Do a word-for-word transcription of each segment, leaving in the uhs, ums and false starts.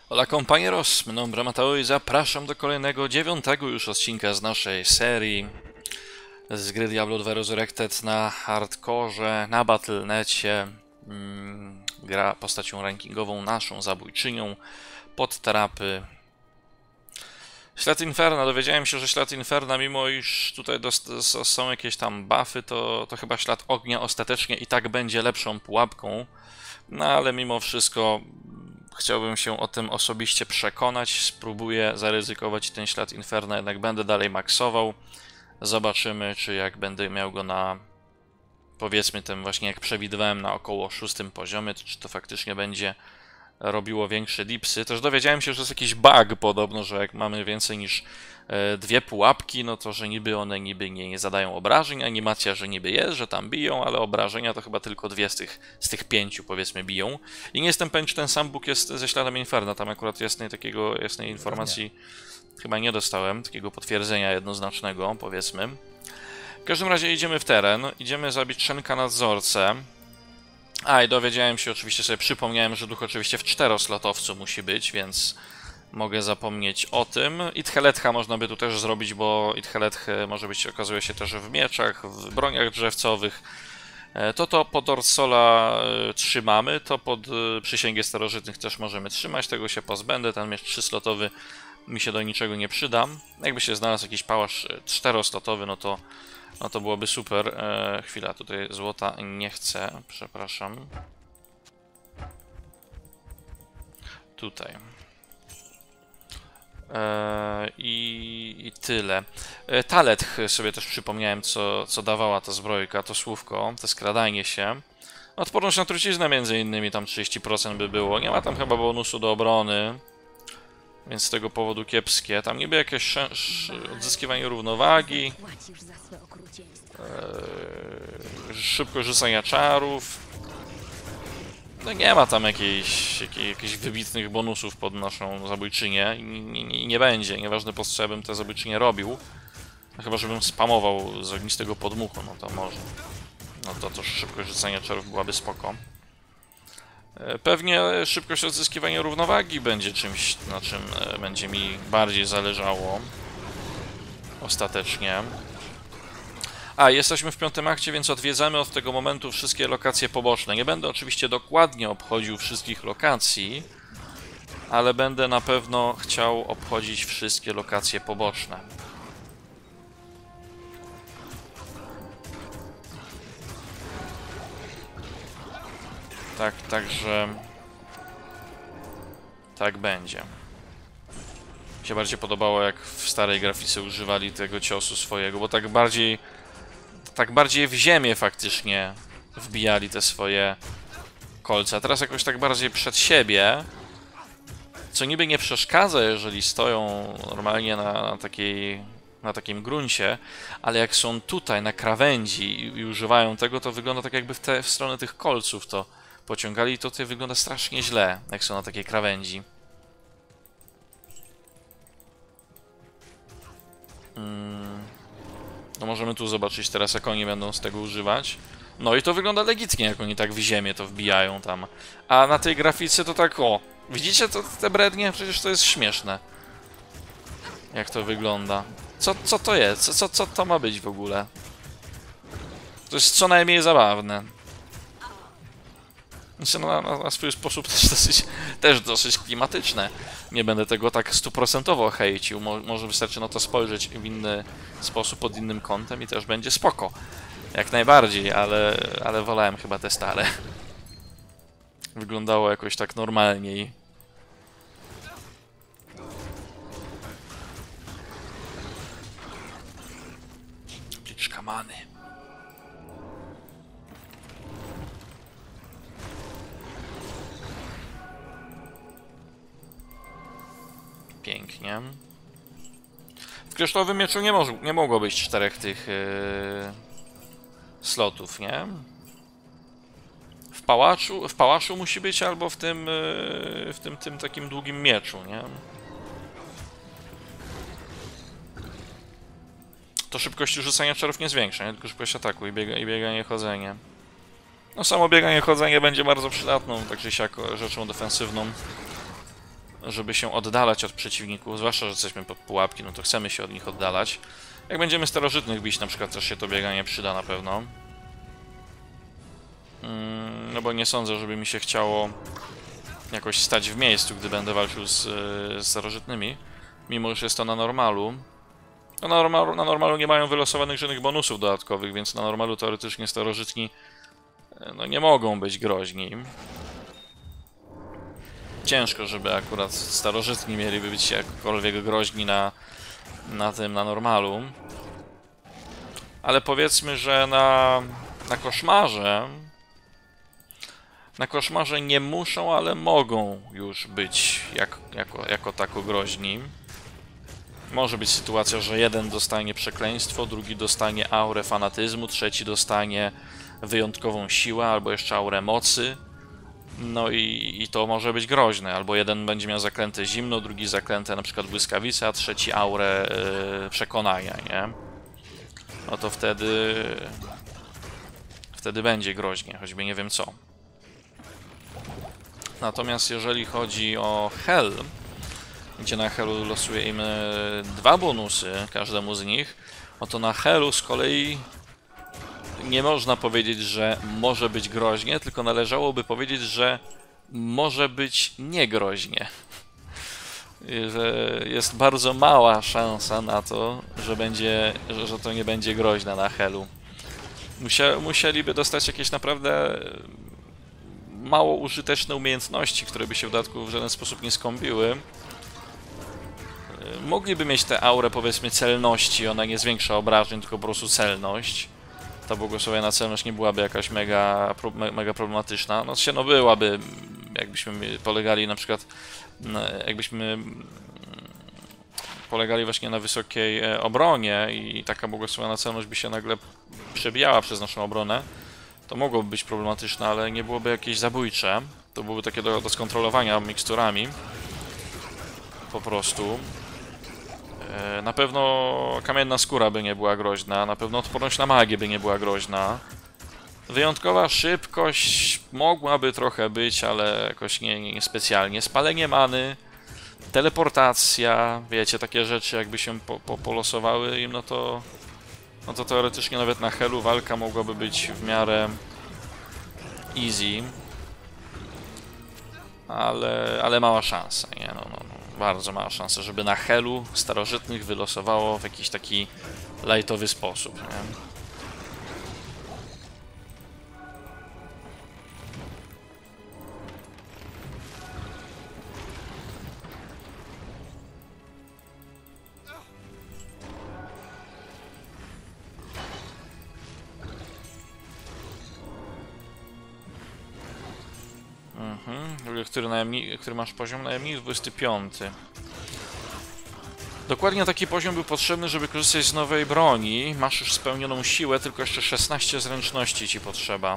Hola compañeros, mi nombre Mateo i zapraszam do kolejnego, dziewiątego już odcinka z naszej serii z gry Diablo dwa Resurrected na hardkorze, na battle dot necie. Mm, gra postacią rankingową naszą, zabójczynią, pod trapy. Ślad Inferna, dowiedziałem się, że ślad Inferna, mimo iż tutaj są jakieś tam buffy, to, to chyba ślad ognia ostatecznie i tak będzie lepszą pułapką. No ale mimo wszystko chciałbym się o tym osobiście przekonać. Spróbuję zaryzykować i ten ślad Inferna, jednak będę dalej maksował. Zobaczymy, czy jak będę miał go na, powiedzmy tym właśnie jak przewidywałem, na około szóstym poziomie, to czy to faktycznie będzie robiło większe dipsy. Też dowiedziałem się, że jest jakiś bug podobno, że jak mamy więcej niż e, dwie pułapki, no to że niby one niby nie, nie zadają obrażeń, animacja, że niby jest, że tam biją, ale obrażenia to chyba tylko dwie z tych, z tych pięciu, powiedzmy, biją. I nie jestem pewien, czy ten sam bug jest ze śladem Inferna, tam akurat jasnej, takiego, jasnej informacji chyba nie dostałem, takiego potwierdzenia jednoznacznego, powiedzmy. W każdym razie idziemy w teren, idziemy zabić Shenka nadzorcę. A i dowiedziałem się, oczywiście sobie przypomniałem, że duch oczywiście w czteroslotowcu musi być, więc mogę zapomnieć o tym. Itcheletha można by tu też zrobić, bo Itcheletha może być, okazuje się, też w mieczach, w broniach drzewcowych. To to pod Orsola trzymamy, to pod Przysięgę Starożytnych też możemy trzymać, tego się pozbędę, ten miecz trzyslotowy mi się do niczego nie przyda. Jakby się znalazł jakiś pałac czteroslotowy, no to No to byłoby super. E, chwila, tutaj złota nie chcę, przepraszam. Tutaj. E, i, I tyle. E, Taletch sobie też przypomniałem, co, co dawała ta zbrojka, to słówko, to skradanie się. Odporność na truciznę między innymi, tam trzydzieści procent by było. Nie ma tam chyba bonusu do obrony, więc z tego powodu kiepskie. Tam niby jakieś odzyskiwanie równowagi. Eee, szybko rzucania czarów. No nie ma tam jakiejś, jakiej, jakichś wybitnych bonusów pod naszą zabójczynię. I nie, nie, nie będzie, nieważne po co ja bym tę zabójczynię robił. No chyba żebym spamował z ognistego podmuchu, no to może. No to to szybkość rzucania czarów byłaby spoko. Eee, pewnie szybkość odzyskiwania równowagi będzie czymś, na czym e, będzie mi bardziej zależało. Ostatecznie. A, jesteśmy w piątym akcie, więc odwiedzamy od tego momentu wszystkie lokacje poboczne. Nie będę oczywiście dokładnie obchodził wszystkich lokacji, ale będę na pewno chciał obchodzić wszystkie lokacje poboczne. Tak, także... Tak będzie. Mi się bardziej podobało, jak w starej grafice używali tego ciosu swojego, bo tak bardziej... Tak bardziej w ziemię faktycznie wbijali te swoje kolce, a teraz jakoś tak bardziej przed siebie, co niby nie przeszkadza, jeżeli stoją normalnie na takiej, na takim gruncie, ale jak są tutaj na krawędzi i, i używają tego, to wygląda tak, jakby w, te, w stronę tych kolców to pociągali, i to tutaj wygląda strasznie źle, jak są na takiej krawędzi. Hmm. No możemy tu zobaczyć teraz, jak oni będą z tego używać. No i to wygląda legitnie, jak oni tak w ziemię to wbijają tam. A na tej grafice to tak, o... Widzicie to, te brednie? Przecież to jest śmieszne. Jak to wygląda. Co, co to jest? Co, co, co to ma być w ogóle? To jest co najmniej zabawne. Znaczy, no, na, na swój sposób też dosyć, też dosyć klimatyczne. Nie będę tego tak stuprocentowo hejcił. Mo, może wystarczy na to spojrzeć w inny sposób, pod innym kątem i też będzie spoko. Jak najbardziej, ale, ale wolałem chyba te stare. Wyglądało jakoś tak normalniej. Pliczka many. Pięknie. W kryształowym mieczu nie, może, nie mogło być czterech tych yy, slotów, nie? W pałaczu, w pałaczu musi być albo w tym, yy, w tym, tym takim długim mieczu, nie? To szybkość rzucania czarów nie zwiększa, nie? Tylko szybkość ataku i, biega, i bieganie, chodzenie. No samo bieganie, chodzenie będzie bardzo przydatną, tak czy siak, rzeczą defensywną. żeby się oddalać od przeciwników, zwłaszcza, że jesteśmy pod pułapki, no to chcemy się od nich oddalać. Jak będziemy starożytnych bić, na przykład, też się to bieganie przyda na pewno. Mm, no bo nie sądzę, żeby mi się chciało jakoś stać w miejscu, gdy będę walczył z, z starożytnymi, mimo że jest to na normalu. No na, normal, na normalu nie mają wylosowanych żadnych bonusów dodatkowych, więc na normalu teoretycznie starożytni no, nie mogą być groźni. Ciężko, żeby akurat starożytni mieliby być jakkolwiek groźni na, na tym, na normalu. Ale powiedzmy, że na, na koszmarze na koszmarze nie muszą, ale mogą już być jak, jako, jako tako groźni. Może być sytuacja, że jeden dostanie przekleństwo, drugi dostanie aurę fanatyzmu, trzeci dostanie wyjątkową siłę albo jeszcze aurę mocy. No i, i to może być groźne. Albo jeden będzie miał zaklęte zimno, drugi zaklęte na przykład błyskawica, a trzeci aurę yy, przekonania, nie? No to wtedy... Wtedy będzie groźnie, choćby nie wiem co. Natomiast jeżeli chodzi o Hel, gdzie na Helu losuje im dwa bonusy, każdemu z nich, no to na Helu z kolei nie można powiedzieć, że może być groźnie, tylko należałoby powiedzieć, że może być niegroźnie. Że jest bardzo mała szansa na to, że, będzie, że, że to nie będzie groźne na Helu. Musia, musieliby dostać jakieś naprawdę mało użyteczne umiejętności, które by się w dodatku w żaden sposób nie skąpiły. Mogliby mieć tę aurę, powiedzmy, celności, ona nie zwiększa obrażeń, tylko po prostu celność. Ta błogosławiona celność nie byłaby jakaś mega, mega problematyczna. No się, no byłaby, jakbyśmy polegali na przykład, jakbyśmy polegali właśnie na wysokiej obronie i taka błogosławiona celność by się nagle przebijała przez naszą obronę, to mogłoby być problematyczne, ale nie byłoby jakieś zabójcze. To byłoby takie do, do skontrolowania miksturami. Po prostu. Na pewno kamienna skóra by nie była groźna, na pewno odporność na magię by nie była groźna. Wyjątkowa szybkość mogłaby trochę być, ale jakoś nie, nie, nie specjalnie. Spalenie many, teleportacja, wiecie, takie rzeczy jakby się po, po, polosowały im, no to, no to teoretycznie nawet na Helu walka mogłaby być w miarę easy. Ale, ale mała szansa, nie? No, no, no. Bardzo mała szansa, żeby na Helu starożytnych wylosowało w jakiś taki lightowy sposób, nie? Mhm. Który, najemnik, który masz poziom najemnik? dwudziesty piąty. Dokładnie taki poziom był potrzebny, żeby korzystać z nowej broni. Masz już spełnioną siłę, tylko jeszcze szesnaście zręczności ci potrzeba.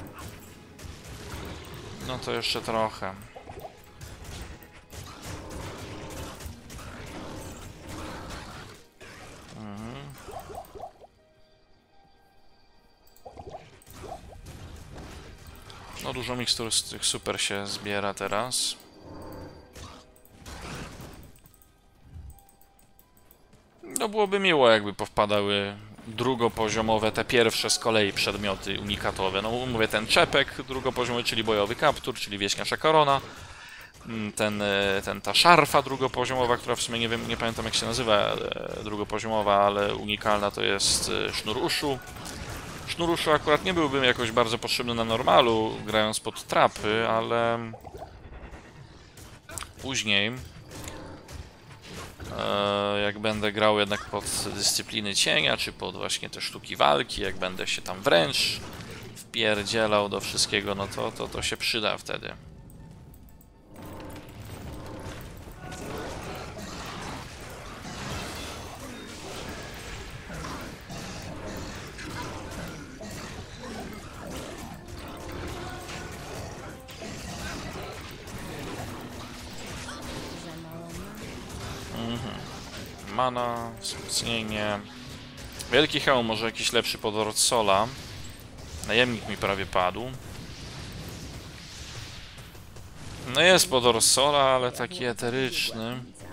No to jeszcze trochę. Mhm. No dużo mikstur z tych super się zbiera teraz. No byłoby miło, jakby powpadały drugopoziomowe, te pierwsze z kolei przedmioty unikatowe. No mówię, ten czepek drugopoziomowy, czyli bojowy kaptur, czyli wieśniacza korona. Ten, ten, ta szarfa drugopoziomowa, która w sumie nie wiem, nie pamiętam jak się nazywa drugopoziomowa, ale unikalna, to jest sznur uszu. Sznur uszu akurat nie byłby jakoś bardzo potrzebny na normalu, grając pod trapy, ale później, jak będę grał jednak pod dyscypliny cienia, czy pod właśnie te sztuki walki, jak będę się tam wręcz wpierdzielał do wszystkiego, no to, to, to się przyda wtedy. Mana, wzmocnienie. Wielki hełm, może jakiś lepszy pod Orsola. Najemnik mi prawie padł. No jest pod Orsola, ale taki eteryczny.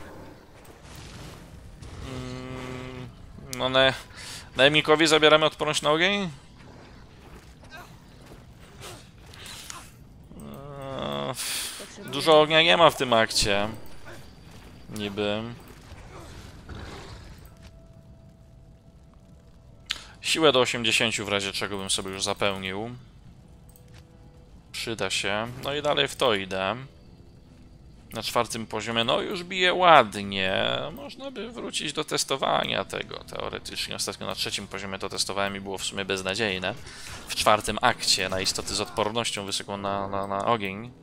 Mm, no ne... Najemnikowi zabieramy odporność na ogień? Eee, dużo ognia nie ma w tym akcie. Niby. Siłę do osiemdziesięciu w razie czego bym sobie już zapełnił. Przyda się. No i dalej w to idę. Na czwartym poziomie, no już bije ładnie. Można by wrócić do testowania tego teoretycznie. Ostatnio na trzecim poziomie to testowałem i było w sumie beznadziejne. W czwartym akcie na istoty z odpornością wysoką na, na, na ogień.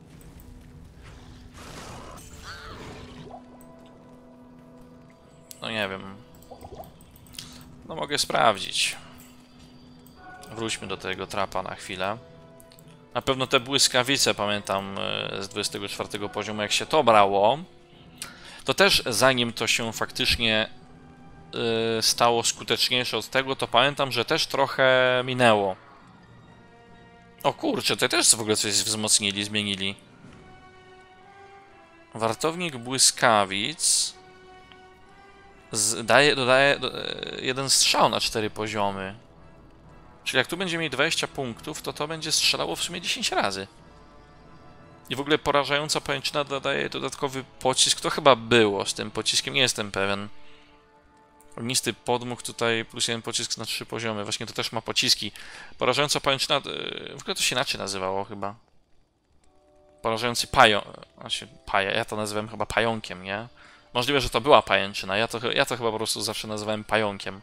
No nie wiem. No mogę sprawdzić. Wróćmy do tego trapa na chwilę. Na pewno te błyskawice, pamiętam z dwudziestego czwartego poziomu, jak się to brało, to też zanim to się faktycznie yy, stało skuteczniejsze od tego, to pamiętam, że też trochę minęło. O kurczę, to też w ogóle coś wzmocnili, zmienili. Wartownik błyskawic z, daje, dodaje do, jeden strzał na cztery poziomy. Czyli jak tu będzie mieć dwadzieścia punktów, to to będzie strzelało w sumie dziesięć razy. I w ogóle porażająca pajęczyna dodaje dodatkowy pocisk. To chyba było z tym pociskiem, nie jestem pewien. Ognisty podmuch tutaj plus jeden pocisk na trzy poziomy. Właśnie to też ma pociski. Porażająca pajęczyna, w ogóle to się inaczej nazywało chyba. Porażający pająk. Znaczy, paja, ja to nazywałem chyba pająkiem, nie? Możliwe, że to była pajęczyna. Ja to, ja to chyba po prostu zawsze nazywałem pająkiem.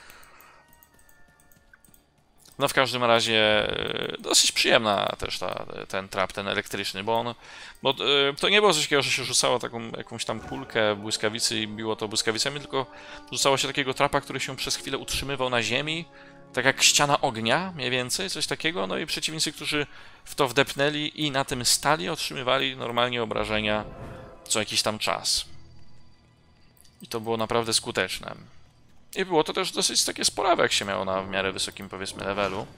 No w każdym razie dosyć przyjemna też ta, ten trap, ten elektryczny, bo on, bo to nie było coś takiego, że się rzucało taką jakąś tam kulkę błyskawicy i biło to błyskawicami, tylko rzucało się takiego trapa, który się przez chwilę utrzymywał na ziemi, tak jak ściana ognia, mniej więcej, coś takiego, no i przeciwnicy, którzy w to wdepnęli i na tym stali, otrzymywali normalnie obrażenia co jakiś tam czas. I to było naprawdę skuteczne. I było to też dosyć takie spolawe, jak się miało na w miarę wysokim, powiedzmy, levelu.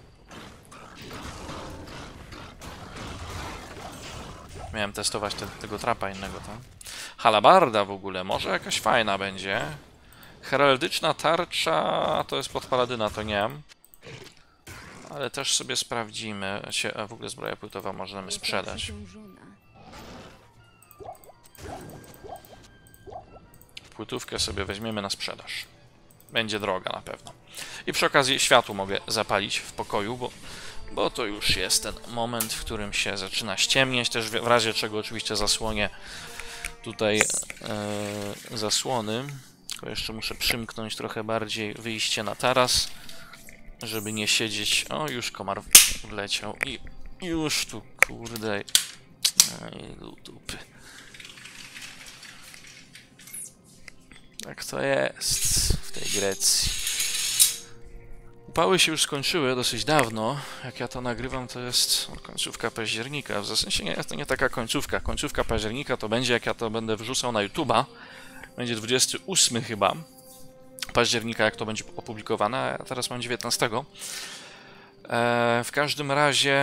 Miałem testować te, tego trapa innego tam. Halabarda w ogóle, może jakaś fajna będzie. Heraldyczna tarcza, to jest pod paladyna, to nie. Ale też sobie sprawdzimy. A w ogóle zbroja płytowa możemy sprzedać. Płytówkę sobie weźmiemy na sprzedaż. Będzie droga na pewno. I przy okazji światło mogę zapalić w pokoju, bo, bo to już jest ten moment, w którym się zaczyna ściemnieć. Też w razie czego oczywiście zasłonię tutaj e, zasłony. Tylko jeszcze muszę przymknąć trochę bardziej wyjście na taras, żeby nie siedzieć... O, już komar wleciał i już tu, kurde... Ej, dupy. Tak to jest w tej Grecji. Upały się już skończyły dosyć dawno. Jak ja to nagrywam, to jest końcówka października. W zasadzie nie jest to nie taka końcówka. Końcówka października to będzie, jak ja to będę wrzucał na YouTube'a. Będzie dwudziestego ósmego chyba października, jak to będzie opublikowane, a teraz mam dziewiętnastego. E, w każdym razie...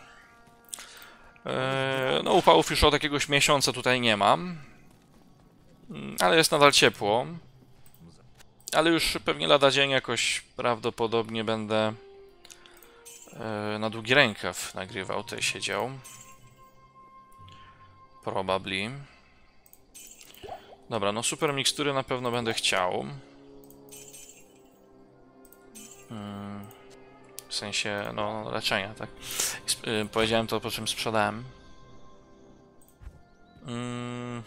E, no upałów już od jakiegoś miesiąca tutaj nie mam. Ale jest nadal ciepło. Ale już pewnie lada dzień jakoś prawdopodobnie będę e, na długi rękaw nagrywał, tutaj siedział. Probably. Dobra, no super mikstury na pewno będę chciał. Hmm. W sensie, no, leczenia, tak? Sp- powiedziałem to, po czym sprzedałem. Hmm.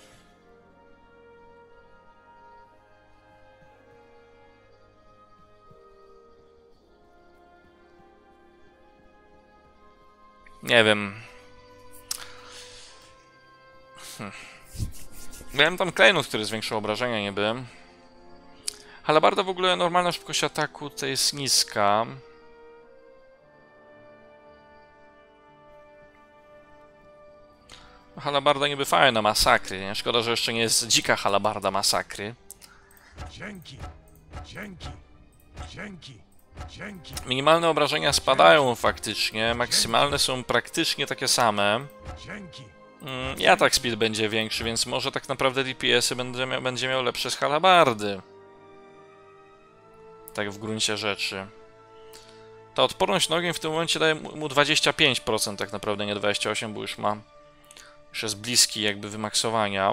Nie wiem. Hm. Miałem tam klejnot, który zwiększył obrażenia niby. Halabarda w ogóle, normalna szybkość ataku to jest niska. Halabarda niby fajna, masakry, nie? Szkoda, że jeszcze nie jest dzika halabarda masakry. Dzięki, dzięki, dzięki, dzięki. Minimalne obrażenia spadają faktycznie, maksymalne są praktycznie takie same. Dzięki, Mm, I atak speed będzie większy, więc może tak naprawdę D P S-y będzie miał, będzie miał lepsze z halabardy. Tak w gruncie rzeczy. Ta odporność na ogień w tym momencie daje mu dwadzieścia pięć procent tak naprawdę, nie dwadzieścia osiem procent, bo już ma... Już jest bliski jakby wymaksowania.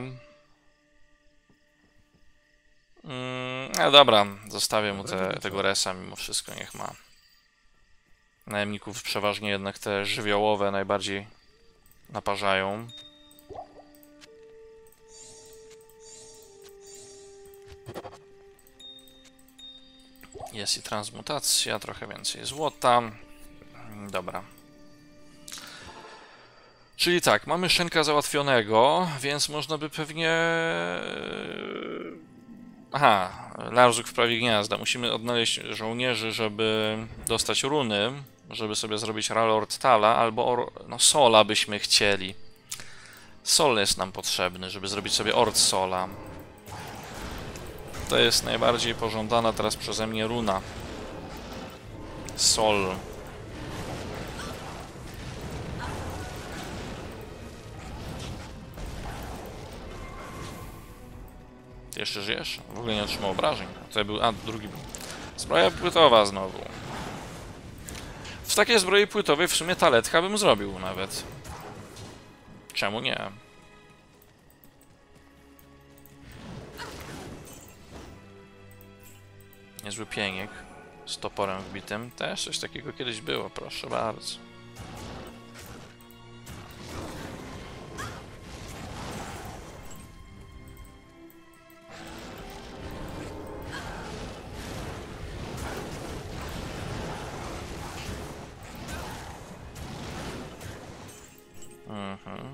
Mm, no dobra, zostawię mu te, tego resa mimo wszystko, niech ma. Najemników przeważnie jednak te żywiołowe najbardziej naparzają. Jest i transmutacja, trochę więcej złota. Dobra. Czyli tak, mamy Shenka załatwionego, więc można by pewnie... Aha, Larzuk w prawie gniazda. Musimy odnaleźć żołnierzy, żeby dostać runy, żeby sobie zrobić Ralord Tala, albo or... no Sola byśmy chcieli. Sol jest nam potrzebny, żeby zrobić sobie Ord Sola. To jest najbardziej pożądana teraz przeze mnie runa. Sol. Ty jeszcze żyjesz? W ogóle nie otrzymał obrażeń. To był... A, drugi był. Zbroja płytowa znowu. W takiej zbroi płytowej w sumie taletka bym zrobił nawet. Czemu nie? Niezły pieniek z toporem wbitym. Też coś takiego kiedyś było, proszę bardzo. Mhm.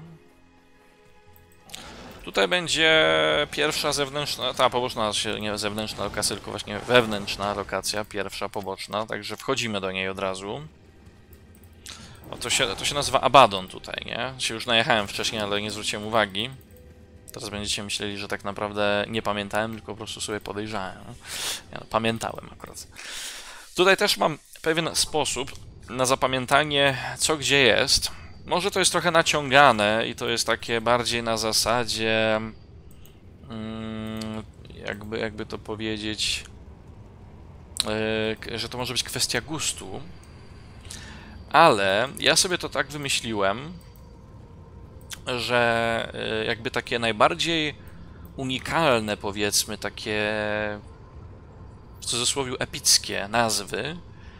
Tutaj będzie pierwsza zewnętrzna, ta poboczna, nie zewnętrzna lokacja, tylko właśnie wewnętrzna lokacja, pierwsza poboczna, także wchodzimy do niej od razu. O, to, się, to się nazywa Abaddon tutaj, nie? Się już najechałem wcześniej, ale nie zwróciłem uwagi. Teraz będziecie myśleli, że tak naprawdę nie pamiętałem, tylko po prostu sobie podejrzałem. Ja, no, pamiętałem akurat. Tutaj też mam pewien sposób na zapamiętanie, co gdzie jest. Może to jest trochę naciągane i to jest takie bardziej na zasadzie, jakby, jakby to powiedzieć, że to może być kwestia gustu, ale ja sobie to tak wymyśliłem, że jakby takie najbardziej unikalne, powiedzmy, takie w cudzysłowie epickie nazwy,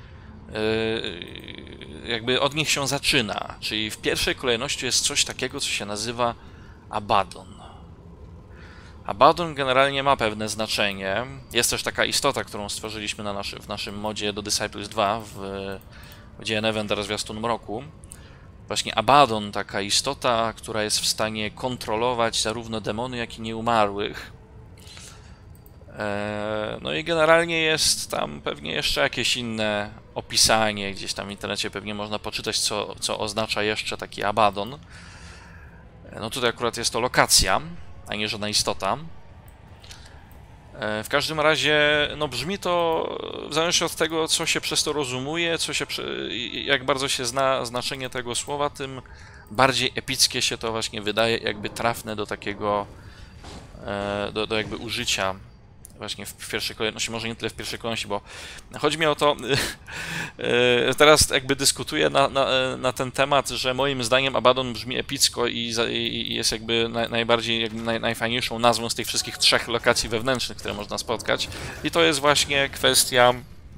jakby od nich się zaczyna, czyli w pierwszej kolejności jest coś takiego, co się nazywa Abaddon. Abaddon generalnie ma pewne znaczenie. Jest też taka istota, którą stworzyliśmy na naszy, w naszym modzie do Disciples dwa w, w Dzieje Nevender Zwiastun Mroku. Właśnie Abaddon, taka istota, która jest w stanie kontrolować zarówno demony, jak i nieumarłych. No i generalnie jest tam pewnie jeszcze jakieś inne opisanie, gdzieś tam w internecie pewnie można poczytać, co, co oznacza jeszcze taki Abaddon. No tutaj akurat jest to lokacja, a nie żadna istota. W każdym razie, no brzmi to, w zależności od tego, co się przez to rozumuje, co się, jak bardzo się zna znaczenie tego słowa, tym bardziej epickie się to właśnie wydaje, jakby trafne do takiego, do, do jakby użycia właśnie w pierwszej kolejności, może nie tyle w pierwszej kolejności, bo chodzi mi o to, teraz jakby dyskutuję na, na, na ten temat, że moim zdaniem Abaddon brzmi epicko i, i jest jakby naj, najbardziej, jakby naj, najfajniejszą nazwą z tych wszystkich trzech lokacji wewnętrznych, które można spotkać. I to jest właśnie kwestia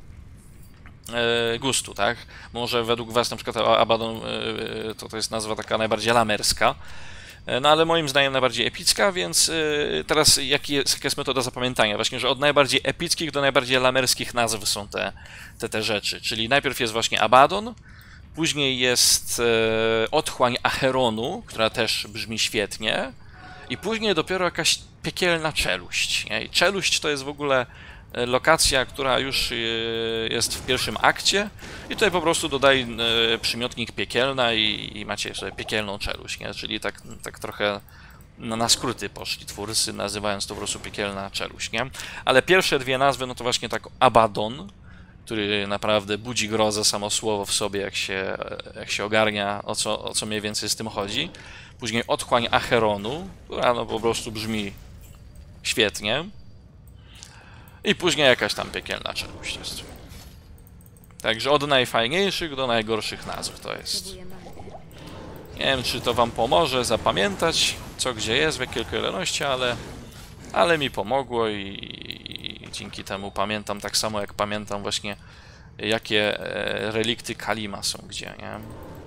gustu, tak? Może według was na przykład Abaddon to, to jest nazwa taka najbardziej lamerska. No ale moim zdaniem najbardziej epicka, więc yy, teraz jaki jest, jaka jest metoda zapamiętania? Właśnie, że od najbardziej epickich do najbardziej lamerskich nazw są te, te, te rzeczy. Czyli najpierw jest właśnie Abaddon, później jest yy, otchłań Acheronu, która też brzmi świetnie, i później dopiero jakaś piekielna czeluść. Nie? I czeluść to jest w ogóle lokacja, która już jest w pierwszym akcie i tutaj po prostu dodaj przymiotnik piekielna i, i macie sobie piekielną czeluść, nie? Czyli tak, tak trochę na, na skróty poszli twórcy, nazywając to po prostu piekielna czeluść, nie? Ale pierwsze dwie nazwy, no to właśnie tak Abaddon, który naprawdę budzi grozę samo słowo w sobie, jak się, jak się ogarnia, o co, o co mniej więcej z tym chodzi. Później Otchłań Acheronu, która no po prostu brzmi świetnie. I później jakaś tam piekielna czeluść jest. Także od najfajniejszych do najgorszych nazw to jest. Nie wiem, czy to wam pomoże zapamiętać, co gdzie jest, w jakiej kolejności, ale, ale mi pomogło i, i dzięki temu pamiętam tak samo, jak pamiętam właśnie, jakie relikty Kalima są gdzie, nie?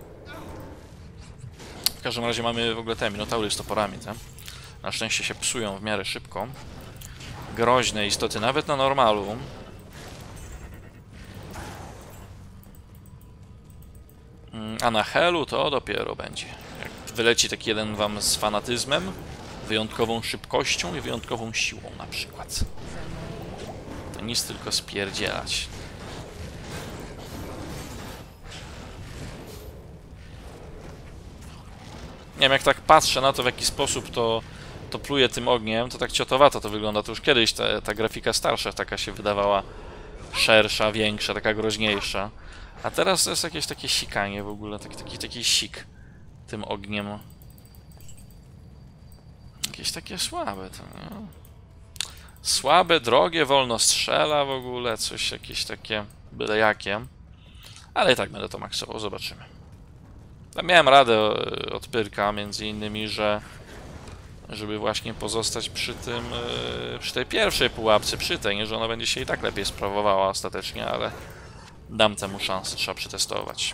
W każdym razie mamy w ogóle te minotaury z toporami, te. Na szczęście się psują w miarę szybko. Groźne istoty, nawet na normalu. A na Helu to dopiero będzie. Jak wyleci taki jeden wam z fanatyzmem, wyjątkową szybkością i wyjątkową siłą na przykład. To nic tylko spierdzielać. Nie wiem, jak tak patrzę na to, w jaki sposób to, to pluje tym ogniem, to tak ciotowato to wygląda. To już kiedyś ta, ta grafika starsza taka się wydawała szersza, większa, taka groźniejsza. A teraz to jest jakieś takie sikanie w ogóle, taki, taki, taki sik tym ogniem. Jakieś takie słabe to, nie? Słabe, drogie, wolno strzela w ogóle, coś jakieś takie byle jakie. Ale i tak będę to maksował, zobaczymy. Tam miałem radę od Pyrka, między innymi, że żeby właśnie pozostać przy tym, przy tej pierwszej pułapce, przy tej, nie, że ona będzie się i tak lepiej sprawowała ostatecznie, ale dam temu szansę, trzeba przetestować.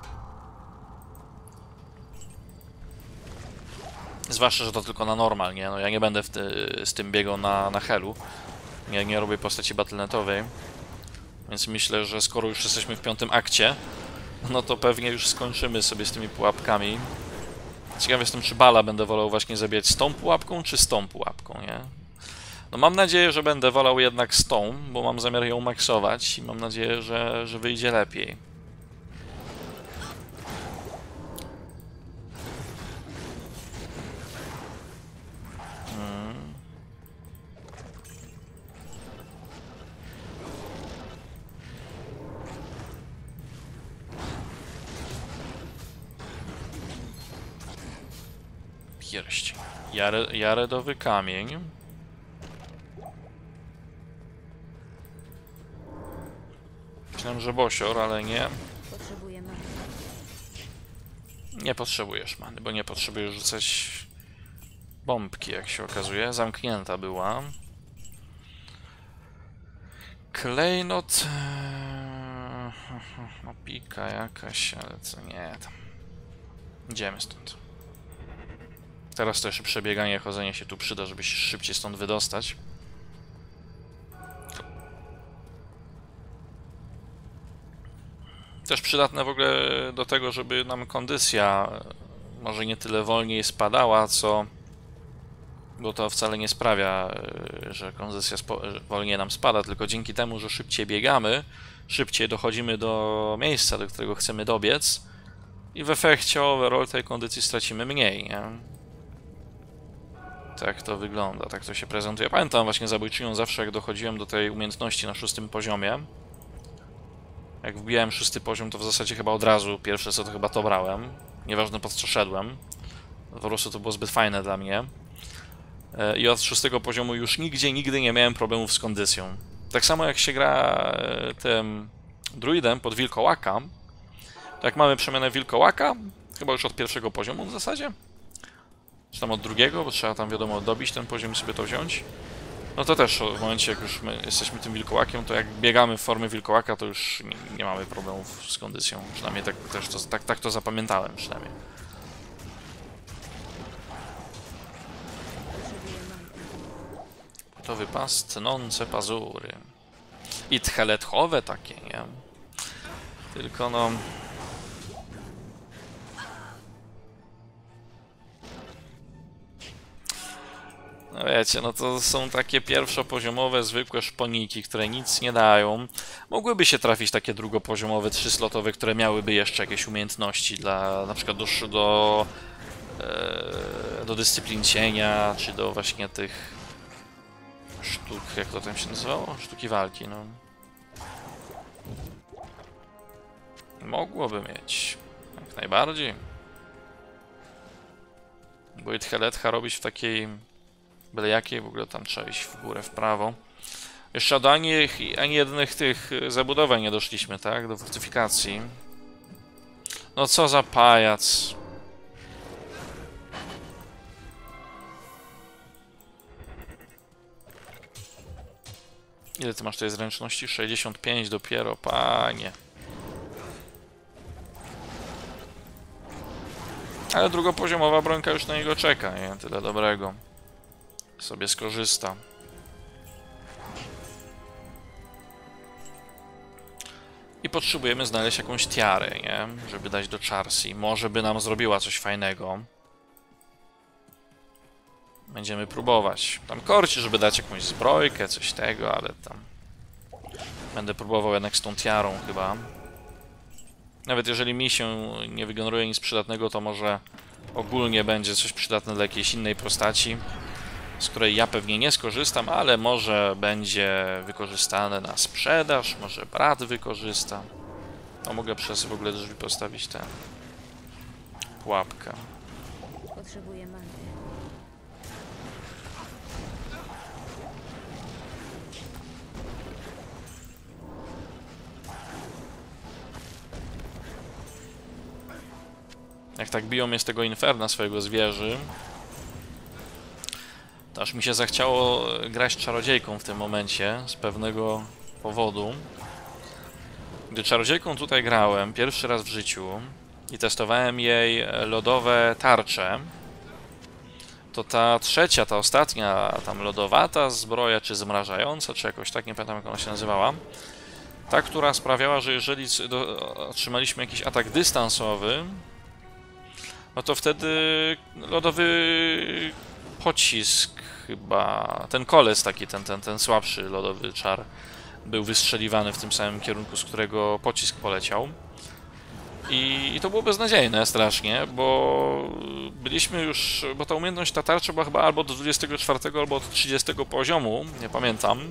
Zwłaszcza, że to tylko na normal, nie? No ja nie będę w ty, z tym biegał na, na Helu. Nie, nie robię postaci battlenetowej. Więc myślę, że skoro już jesteśmy w piątym akcie, no to pewnie już skończymy sobie z tymi pułapkami. Ciekaw jestem, czy Bala będę wolał właśnie zabijać z tą pułapką, czy z tą pułapką, nie? No mam nadzieję, że będę wolał jednak z tą, bo mam zamiar ją maksować i mam nadzieję, że, że wyjdzie lepiej. Hmm. Pierścień. Jare, jaredowy kamień. Myślałem, że bosior, ale nie. Potrzebuję many. Nie potrzebujesz many, bo nie potrzebujesz rzucać bombki, jak się okazuje. Zamknięta była. Klejnot... Opika jakaś, ale co nie tam. Idziemy stąd. Teraz też przebieganie, chodzenie się tu przyda, żeby się szybciej stąd wydostać. Też przydatne w ogóle do tego, żeby nam kondycja może nie tyle wolniej spadała, co... Bo to wcale nie sprawia, że kondycja wolniej nam spada, tylko dzięki temu, że szybciej biegamy, szybciej dochodzimy do miejsca, do którego chcemy dobiec i w efekcie overall tej kondycji stracimy mniej, nie? Tak to wygląda, tak to się prezentuje. Pamiętam właśnie zabójczynią zawsze, jak dochodziłem do tej umiejętności na szóstym poziomie. Jak wbijałem szósty poziom, to w zasadzie chyba od razu pierwsze co to chyba to brałem. Nieważne pod co szedłem. Po prostu to było zbyt fajne dla mnie. I od szóstego poziomu już nigdzie, nigdy nie miałem problemów z kondycją. Tak samo jak się gra tym druidem pod wilkołaka, to jak mamy przemianę wilkołaka, chyba już od pierwszego poziomu w zasadzie, czy tam od drugiego, bo trzeba tam wiadomo dobić ten poziom i sobie to wziąć, no to też w momencie jak już my jesteśmy tym wilkołakiem, to jak biegamy w formie wilkołaka, to już nie, nie mamy problemów z kondycją. Przynajmniej tak, też to, tak, tak to zapamiętałem przynajmniej. To wypas tnące pazury. I tcheletchowe takie, nie? Tylko no... No wiecie, no to są takie pierwszopoziomowe, zwykłe szponiki, które nic nie dają. Mogłyby się trafić takie drugopoziomowe, trzyslotowe, które miałyby jeszcze jakieś umiejętności dla, na przykład do, do, e, do dyscyplin cienia, czy do właśnie tych sztuk, jak to tam się nazywało? Sztuki walki, no. Mogłoby mieć, jak najbardziej. Bo i Tcheletha robić w takiej byle jakiej, w ogóle tam trzeba iść w górę, w prawo. Jeszcze do ani, ani jednych tych zabudowań nie doszliśmy, tak? Do fortyfikacji. No co za pajac. Ile ty masz tej zręczności? sześćdziesiąt pięć dopiero, panie. Ale drugopoziomowa brońka już na niego czeka, nie? Tyle dobrego. Sobie skorzysta. I potrzebujemy znaleźć jakąś tiarę, nie? Żeby dać do Charsi. Może by nam zrobiła coś fajnego. Będziemy próbować. Tam korci, żeby dać jakąś zbrojkę, coś tego, ale tam... Będę próbował jednak z tą tiarą chyba. Nawet jeżeli mi się nie wygeneruje nic przydatnego, to może ogólnie będzie coś przydatne dla jakiejś innej postaci, z której ja pewnie nie skorzystam, ale może będzie wykorzystane na sprzedaż, może brat wykorzysta. To mogę przez w ogóle drzwi postawić tę pułapkę. Potrzebuję many. Jak tak biją mnie z tego inferna swojego zwierzy, to aż mi się zachciało grać czarodziejką w tym momencie, z pewnego powodu. Gdy czarodziejką tutaj grałem pierwszy raz w życiu i testowałem jej lodowe tarcze, to ta trzecia, ta ostatnia, tam lodowata zbroja, czy zmrażająca, czy jakoś tak, nie pamiętam jak ona się nazywała, ta, która sprawiała, że jeżeli do, otrzymaliśmy jakiś atak dystansowy, no to wtedy lodowy pocisk chyba, ten kolec taki, ten, ten, ten słabszy lodowy czar był wystrzeliwany w tym samym kierunku, z którego pocisk poleciał. I, i to było beznadziejne strasznie, bo byliśmy już, bo ta umiejętność, ta tarcza była chyba albo do dwudziestego czwartego, albo od trzydziestego poziomu, nie pamiętam.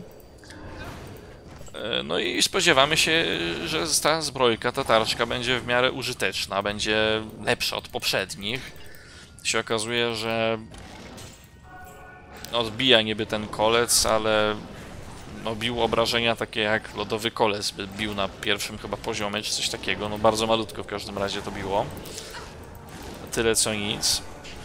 No i spodziewamy się, że ta zbrojka, ta tarczka będzie w miarę użyteczna, będzie lepsza od poprzednich. Się okazuje, że odbija niby ten kolec, ale no, bił obrażenia takie jak lodowy kolec by bił na pierwszym chyba poziomie, czy coś takiego. No bardzo malutko w każdym razie to biło. Tyle co nic.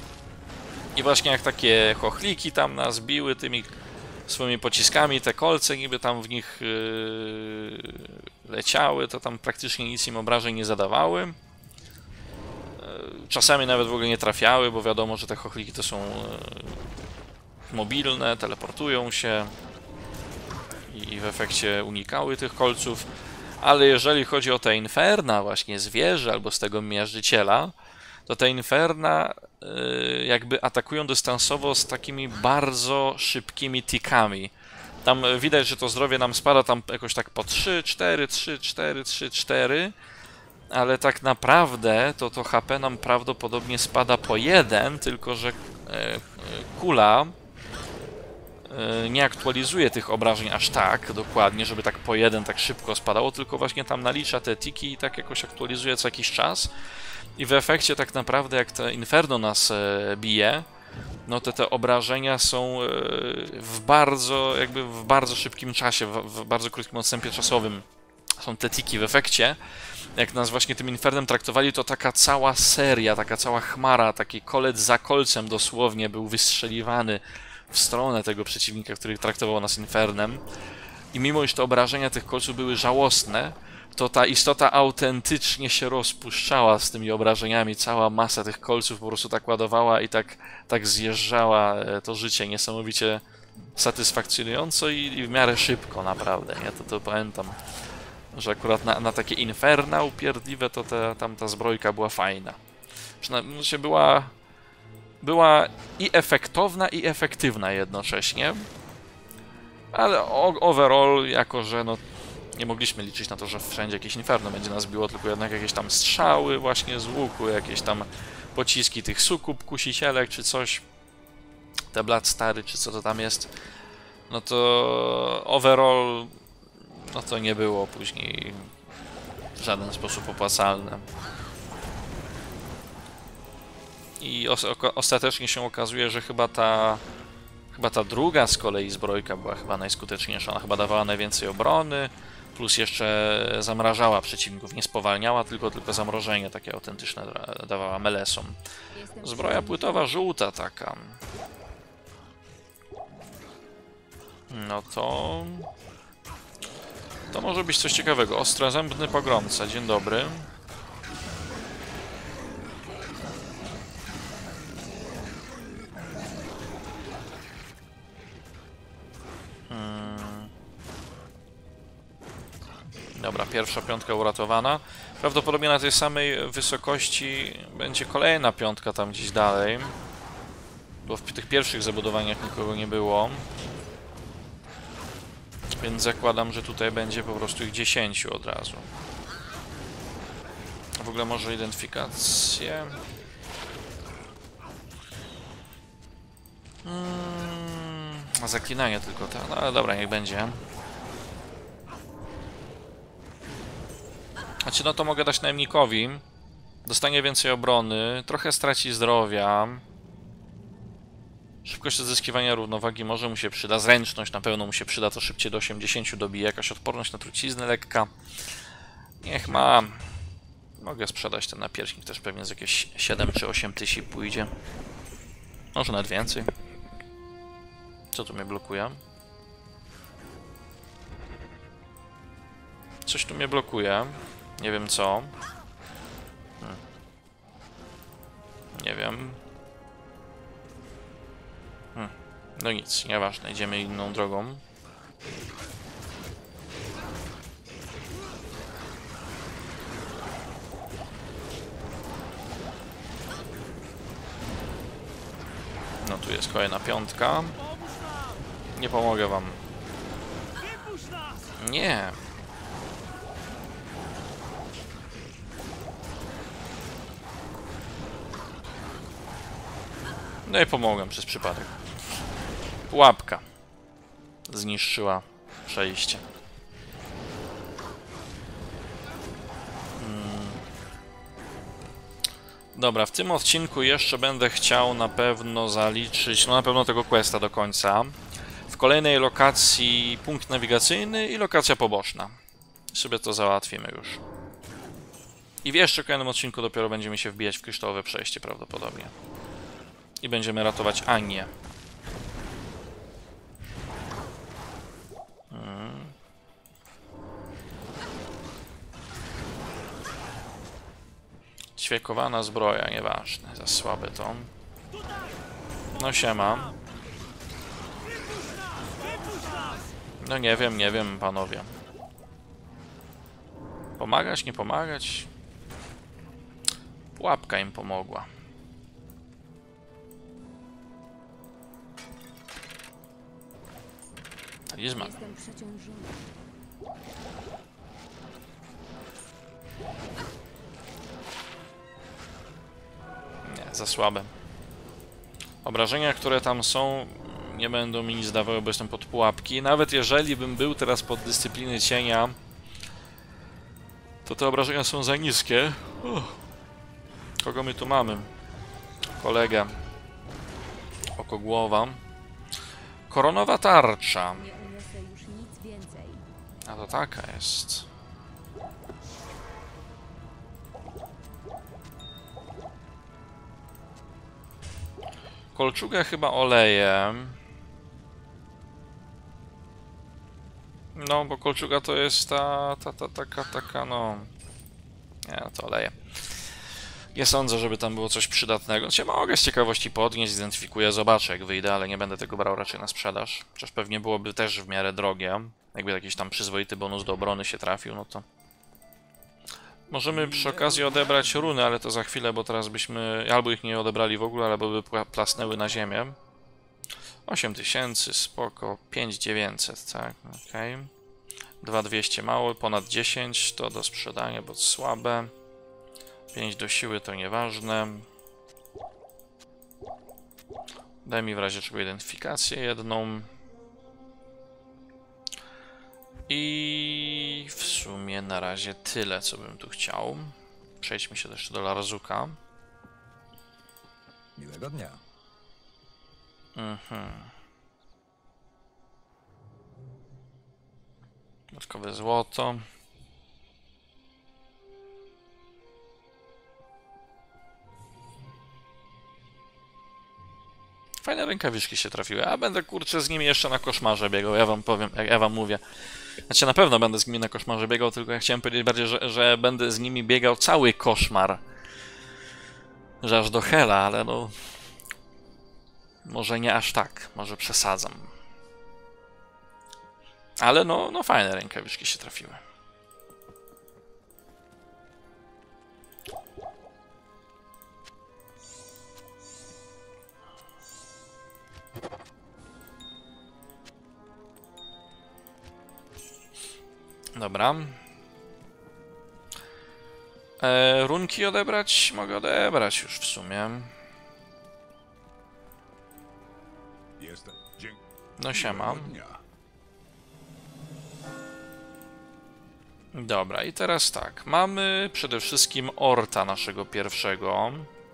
I właśnie jak takie chochliki tam nas biły tymi swoimi pociskami, te kolce niby tam w nich yy, leciały, to tam praktycznie nic im obrażeń nie zadawały. Yy, czasami nawet w ogóle nie trafiały, bo wiadomo, że te chochliki to są yy, mobilne, teleportują się i w efekcie unikały tych kolców. Ale jeżeli chodzi o te inferna, właśnie zwierzę albo z tego miażdżyciela, to te inferna yy, jakby atakują dystansowo z takimi bardzo szybkimi tikami. Tam widać, że to zdrowie nam spada tam jakoś tak po trzy, cztery, trzy, cztery, trzy, cztery, ale tak naprawdę to to H P nam prawdopodobnie spada po jeden, tylko że yy, kula yy, nie aktualizuje tych obrażeń aż tak dokładnie, żeby tak po jeden tak szybko spadało, tylko właśnie tam nalicza te tiki i tak jakoś aktualizuje co jakiś czas. I w efekcie tak naprawdę jak to Inferno nas e, bije, no to te obrażenia są e, w bardzo, jakby w bardzo szybkim czasie, w, w bardzo krótkim odstępie czasowym. Są te tiki w efekcie. Jak nas właśnie tym Infernem traktowali, to taka cała seria, taka cała chmara, taki kolec za kolcem dosłownie był wystrzeliwany w stronę tego przeciwnika, który traktował nas Infernem. I mimo iż te obrażenia tych kolców były żałosne, to ta istota autentycznie się rozpuszczała z tymi obrażeniami. Cała masa tych kolców po prostu tak ładowała i tak, tak zjeżdżała to życie niesamowicie satysfakcjonująco i, i w miarę szybko naprawdę, nie? To, to pamiętam, że akurat na, na takie inferna upierdliwe to te, tam ta zbrojka była fajna. Znaczy była, była i efektowna, i efektywna jednocześnie. Ale overall, jako że no nie mogliśmy liczyć na to, że wszędzie jakieś inferno będzie nas biło, tylko jednak jakieś tam strzały właśnie z łuku, jakieś tam pociski tych sukub, kusicielek czy coś, te Bloodstary czy co to tam jest, no to overall, no to nie było później w żaden sposób opłacalne. I os ostatecznie się okazuje, że chyba ta chyba ta druga z kolei zbrojka była chyba najskuteczniejsza. Ona chyba dawała najwięcej obrony, plus jeszcze zamrażała przeciwników. Nie spowalniała, tylko tylko zamrożenie takie autentyczne dawała melesom. Zbroja płytowa żółta taka. No to... To może być coś ciekawego. Ostrozębny pogromca. Dzień dobry. Hmm. Dobra, pierwsza piątka uratowana. Prawdopodobnie na tej samej wysokości będzie kolejna piątka tam gdzieś dalej. Bo w tych pierwszych zabudowaniach nikogo nie było. Więc zakładam, że tutaj będzie po prostu ich dziesięciu od razu. W ogóle może identyfikację. Hmm, zaklinanie tylko, tak? No ale dobra, niech będzie. Znaczy, no to mogę dać najemnikowi. Dostanie więcej obrony, trochę straci zdrowia. Szybkość odzyskiwania równowagi może mu się przyda. Zręczność na pewno mu się przyda, to szybciej do osiemdziesięciu dobije. Jakaś odporność na truciznę lekka. Niech ma. Mogę sprzedać ten napierśnik też pewnie z jakieś siedem czy osiem tysięcy pójdzie. Może nawet więcej. Co tu mnie blokuje? Coś tu mnie blokuje. Nie wiem co. Hmm. Nie wiem. Hmm. No nic, nieważne, idziemy inną drogą. No tu jest kolejna piątka. Nie pomogę wam. Nie. No i pomogłem przez przypadek. Pułapka zniszczyła przejście. Hmm. Dobra, w tym odcinku jeszcze będę chciał na pewno zaliczyć, no na pewno tego questa do końca. W kolejnej lokacji punkt nawigacyjny i lokacja poboczna. Sobie to załatwimy już. I w jeszcze kolejnym odcinku dopiero będziemy się wbijać w kryształowe przejście prawdopodobnie. I będziemy ratować Anię. Hmm. Ćwiekowana zbroja, nieważne, za słabe to. No siema. No nie wiem, nie wiem, panowie. Pomagać, nie pomagać? Pułapka im pomogła. Talizman. Jestem przeciążony. Nie, za słabe. Obrażenia, które tam są, nie będą mi nic dawały, bo jestem pod pułapki. Nawet jeżeli bym był teraz pod dyscypliny cienia, to te obrażenia są za niskie. Uff. Kogo my tu mamy? Kolegę. Oko głowa. Koronowa tarcza. Nie uniosę już nic więcej. A to taka jest. Kolczugę chyba olejem. No, bo kolczuga to jest ta, ta, ta, taka, taka, no... Nie, no to oleję. Nie sądzę, żeby tam było coś przydatnego. Znaczy, mogę z ciekawości podnieść, zidentyfikuję, zobaczę jak wyjdę, ale nie będę tego brał raczej na sprzedaż. Chociaż pewnie byłoby też w miarę drogie. Jakby jakiś tam przyzwoity bonus do obrony się trafił, no to... Możemy przy okazji odebrać runy, ale to za chwilę, bo teraz byśmy albo ich nie odebrali w ogóle, albo by plasnęły na ziemię. osiem tysięcy, spoko. pięć tysięcy dziewięćset, tak, okej. Okay. dwa tysiące dwieście mało, ponad dziesięć to do sprzedania, bo słabe. pięć do siły to nieważne. Daj mi w razie czego identyfikację jedną. I w sumie na razie tyle, co bym tu chciał. Przejdźmy się też do Larzuka. Miłego dnia. Mhm. Dodatkowe złoto. Fajne rękawiczki się trafiły, a będę kurczę z nimi jeszcze na koszmarze biegał, ja wam powiem, jak ja wam mówię. Znaczy na pewno będę z nimi na koszmarze biegał, tylko ja chciałem powiedzieć bardziej, że, że będę z nimi biegał cały koszmar. Że aż do hela, ale no... Może nie aż tak, może przesadzam. Ale no, no fajne rękawiczki się trafiły. Dobra. E, runki odebrać? Mogę odebrać już w sumie. Jestem. Dziękuję. No siema. Dobra, i teraz tak. Mamy przede wszystkim Orta naszego pierwszego.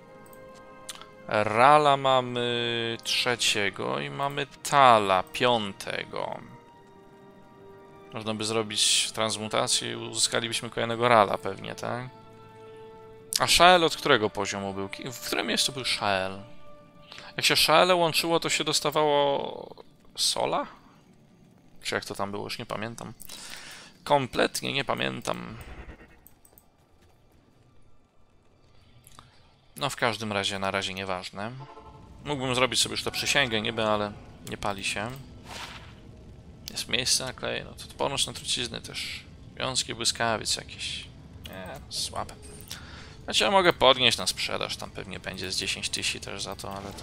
Rala mamy trzeciego i mamy Tala piątego. Można by zrobić transmutację i uzyskalibyśmy kolejnego Rala pewnie, tak? A Shael od którego poziomu był? W którym miejscu był Shael? Jak się Shaele łączyło, to się dostawało Sola? Czy jak to tam było? Już nie pamiętam. Kompletnie nie pamiętam. No w każdym razie, na razie nieważne. Mógłbym zrobić sobie już tę przysięgę niby, ale nie pali się. Jest miejsce na klej, no to odporność na trucizny też. Wiązki błyskawic jakieś. Nie, słabe. Znaczy ja mogę podnieść na sprzedaż, tam pewnie będzie z dziesięć tysięcy też za to, ale to...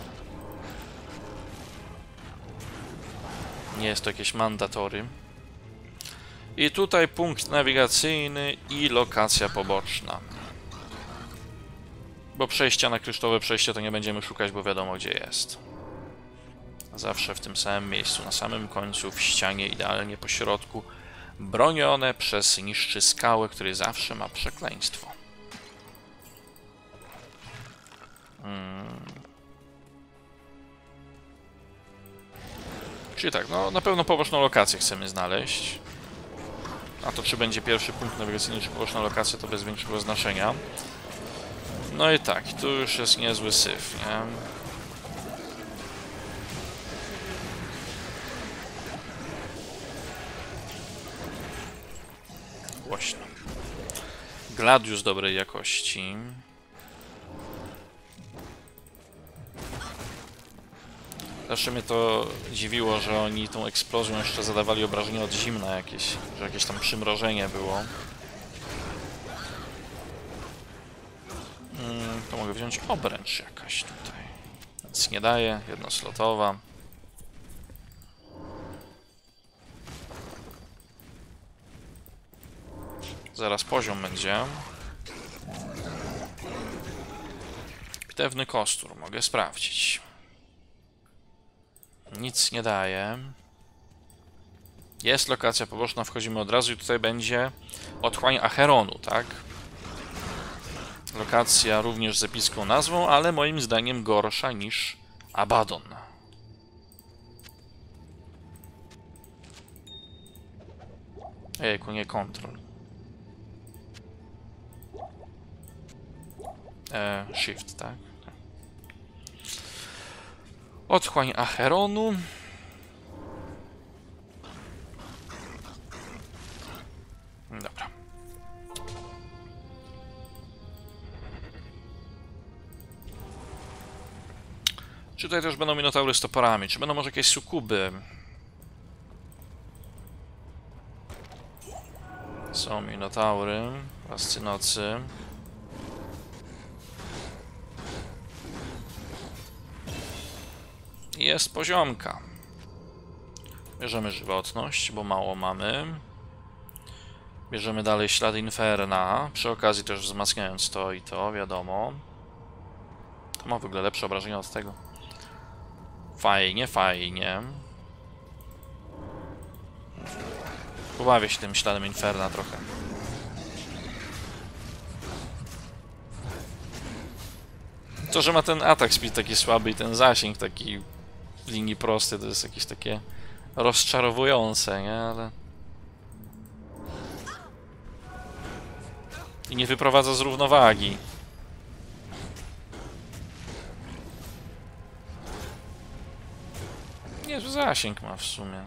Nie jest to jakieś mandatory. I tutaj punkt nawigacyjny i lokacja poboczna. Bo przejścia na kryształowe przejście to nie będziemy szukać, bo wiadomo gdzie jest. Zawsze w tym samym miejscu, na samym końcu, w ścianie, idealnie po środku. Bronione przez niższy skałę, który zawsze ma przekleństwo. Hmm. Czyli tak, no na pewno poboczną lokację chcemy znaleźć. A to czy będzie pierwszy punkt nawigacyjny, czy poboczna lokacja, to bez większego znaczenia. No i tak, tu już jest niezły syf, nie? Głośno. Gladius dobrej jakości. Zawsze mnie to dziwiło, że oni tą eksplozją jeszcze zadawali obrażenia od zimna jakieś, że jakieś tam przymrożenie było. Hmm, to mogę wziąć obręcz jakaś tutaj. Nic nie daje, jednoslotowa. Zaraz poziom będzie. Bitewny kostur, mogę sprawdzić. Nic nie daje. Jest lokacja poboczna, wchodzimy od razu i tutaj będzie otchłań Acheronu, tak? Lokacja również z epicką nazwą, ale moim zdaniem gorsza niż Abaddon. Ejku, nie kontrol. E, shift, tak? Otchłań Acheronu. Dobra. Czy tutaj też będą minotaury z toporami? Czy będą może jakieś sukuby? Są minotaury. Łascy nocy. Jest poziomka. Bierzemy żywotność, bo mało mamy. Bierzemy dalej ślady Inferna. Przy okazji też wzmacniając to i to, wiadomo. To ma w ogóle lepsze obrażenia od tego. Fajnie, fajnie. Pobawię się tym śladem Inferna trochę. To, że ma ten atak speed taki słaby i ten zasięg taki w linii prostej, to jest jakieś takie rozczarowujące, nie? Ale... I nie wyprowadza z równowagi. Niezły zasięg ma w sumie.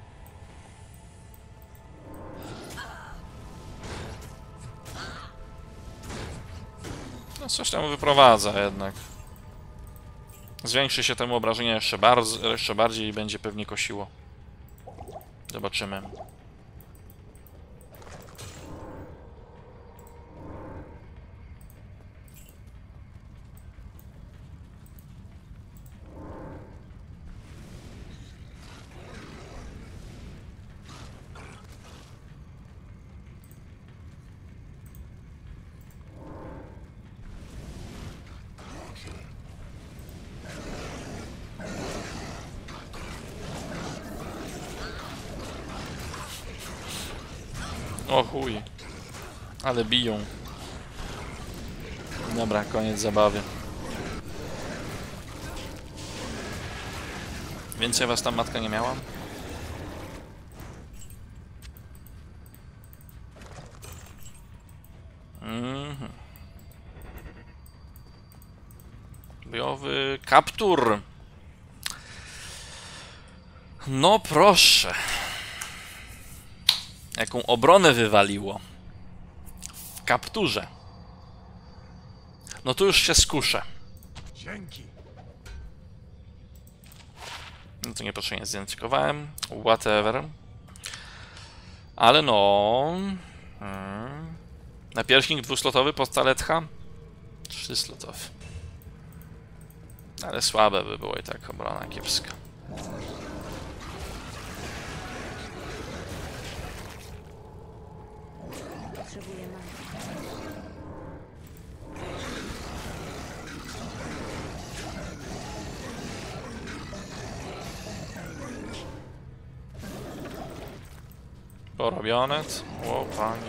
No coś tam wyprowadza jednak. Zwiększy się temu obrażenie jeszcze, bardzo, jeszcze bardziej i będzie pewnie kosiło. Zobaczymy. O chuj. Ale biją. Dobra, koniec zabawy. Więcej was tam matka nie miała? Mhm. Bojowy kaptur. No proszę. Jaką obronę wywaliło. W kapturze. No tu już się skuszę. Dzięki. No to niepotrzebnie zidentyfikowałem. Whatever. Ale no... Hmm. Napierśnik dwuslotowy pod taletcha? Trzyslotowy. Ale słabe by było i tak obrona kiepska. Potrzebuję magii. Porobione. O, pani.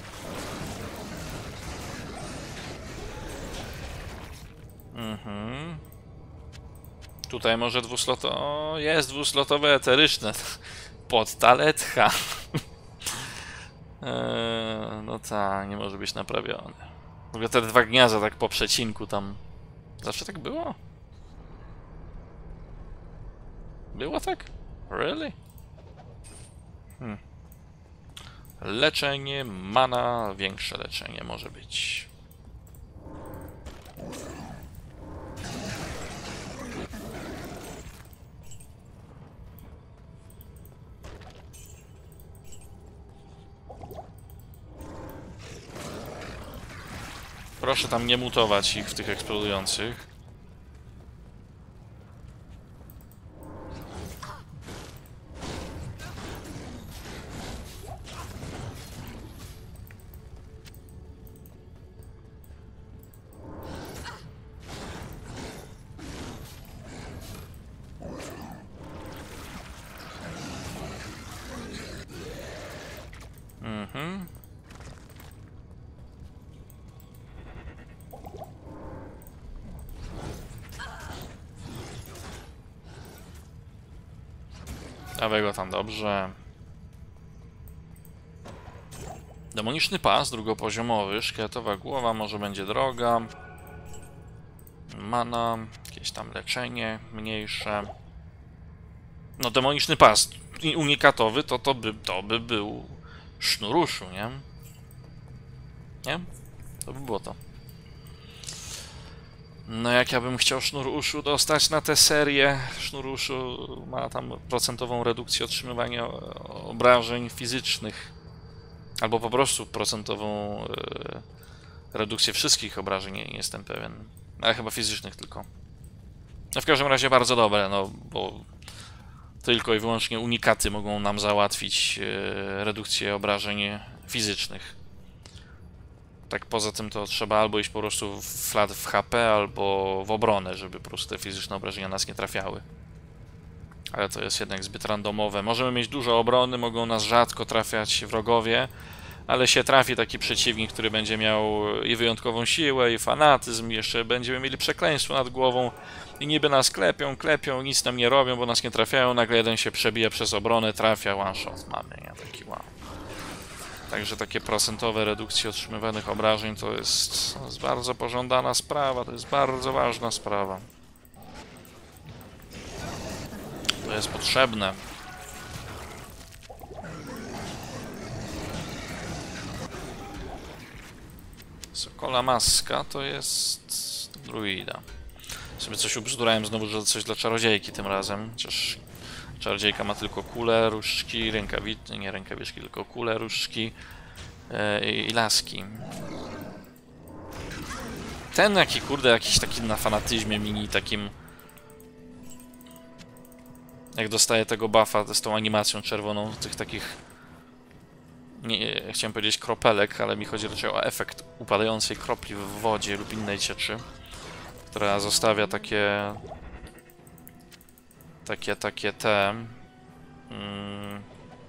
Mhm. Tutaj może dwuslotowe... O, jest dwuslotowe eteryczne. Pod taletcha. eee, no tak, nie może być naprawione. W ogóle te dwa gniazda tak po przecinku tam... Zawsze tak było? Było tak? Really? Hmm. Leczenie, mana, większe leczenie może być. Proszę tam nie mutować ich w tych eksplodujących. Mhm. Dawaj go tam dobrze. Demoniczny pas, drugopoziomowy, szkieletowa głowa, może będzie droga. Mana, jakieś tam leczenie mniejsze. No demoniczny pas unikatowy, to to by, to by był sznuruszu, nie? Nie? To by było to. No jak ja bym chciał sznur uszu dostać na tę serię, sznur uszu ma tam procentową redukcję otrzymywania obrażeń fizycznych. Albo po prostu procentową yy, redukcję wszystkich obrażeń, nie, nie jestem pewien. Ale chyba fizycznych tylko. No w każdym razie bardzo dobre, no bo tylko i wyłącznie unikaty mogą nam załatwić yy, redukcję obrażeń fizycznych. Tak poza tym to trzeba albo iść po prostu flat w H P, albo w obronę, żeby po prostu te fizyczne obrażenia nas nie trafiały. Ale to jest jednak zbyt randomowe. Możemy mieć dużo obrony, mogą nas rzadko trafiać wrogowie, ale się trafi taki przeciwnik, który będzie miał i wyjątkową siłę, i fanatyzm, i jeszcze będziemy mieli przekleństwo nad głową i niby nas klepią, klepią, nic nam nie robią, bo nas nie trafiają, nagle jeden się przebija przez obronę, trafia, one shot mamy, nie? Taki wow. Także takie procentowe redukcje otrzymywanych obrażeń to jest, to jest bardzo pożądana sprawa, to jest bardzo ważna sprawa. To jest potrzebne. Sokola maska to jest druida. Sobie coś ubzdurałem znowu, że coś dla czarodziejki tym razem. Chociaż czarodziejka ma tylko kule, różdżki, rękawiczki, nie rękawiczki, tylko kule, różdżki yy, i laski. Ten jaki kurde, jakiś taki na fanatyzmie mini, takim... Jak dostaje tego buffa z tą animacją czerwoną, tych takich... Nie, chciałem powiedzieć kropelek, ale mi chodzi raczej o efekt upadającej kropli w wodzie lub innej cieczy, która zostawia takie... Takie, takie te... Mm,